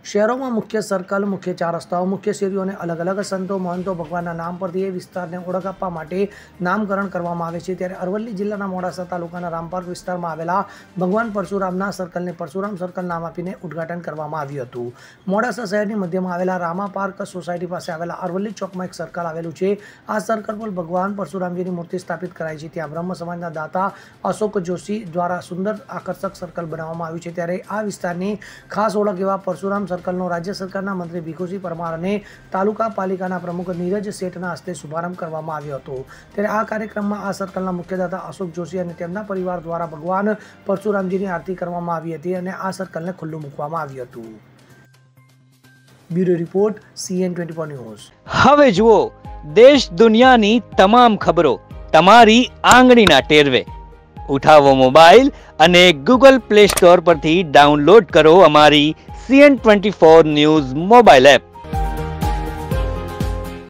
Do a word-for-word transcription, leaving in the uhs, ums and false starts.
શહેરોમાં મુખ્ય સર્કલ, મુખ્ય ચાર રસ્તાઓ, મુખ્ય શેરીઓ અને અલગ અલગ સંતો મહંતો ભગવાનના નામ પરથી એ વિસ્તારને ઓળખ આપવા માટે નામકરણ કરવામાં આવે છે। ત્યારે અરવલ્લી જિલ્લાના મોડાસા તાલુકાના રામપાર્ક વિસ્તારમાં આવેલા ભગવાન પરશુરામના સર્કલને પરશુરામ સર્કલ નામ આપીને ઉદ્ઘાટન કરવામાં આવ્યું હતું। મોડાસા શહેરની મધ્યમાં આવેલા રામા પાર્ક સોસાયટી પાસે આવેલા અરવલ્લી ચોકમાં એક સર્કલ આવેલું છે। આ સર્કલ પર ભગવાન પરશુરામજીની મૂર્તિ સ્થાપિત કરાઈ છે। ત્યાં બ્રહ્મ સમાજના દાતા અશોક જોશી દ્વારા સુંદર આકર્ષક સર્કલ બનાવવામાં આવ્યું છે। ત્યારે આ વિસ્તારની ખાસ ઓળખ એવા પરશુરામ સર્કલનો રાજ્ય સરકારના મંત્રી ભીખુસિંહ પરમાર અને તાલુકા પાલિકાના પ્રમુખ નીરજ શેઠના હસ્તે શુભારંભ કરવામાં આવ્યો હતો। ત્યારે આ કાર્યક્રમમાં આ સર્કલના મુખ્યદાતા અશોક જોશી અને તેમના પરિવાર દ્વારા ભગવાન પરશુરામજીની આરતી કરવામાં આવી હતી અને આ સર્કલને ખુલ્લું મૂકવામાં આવ્યું હતું। Bureau report CN twenty four news. હવે જુઓ દેશ દુનિયાની તમામ ખબરો તમારી આંગળીના ટેરવે। ઉઠાવો મોબાઈલ અને ગૂગલ પ્લે સ્ટોર પરથી ડાઉનલોડ કરો અમારી CN twenty four news mobile app.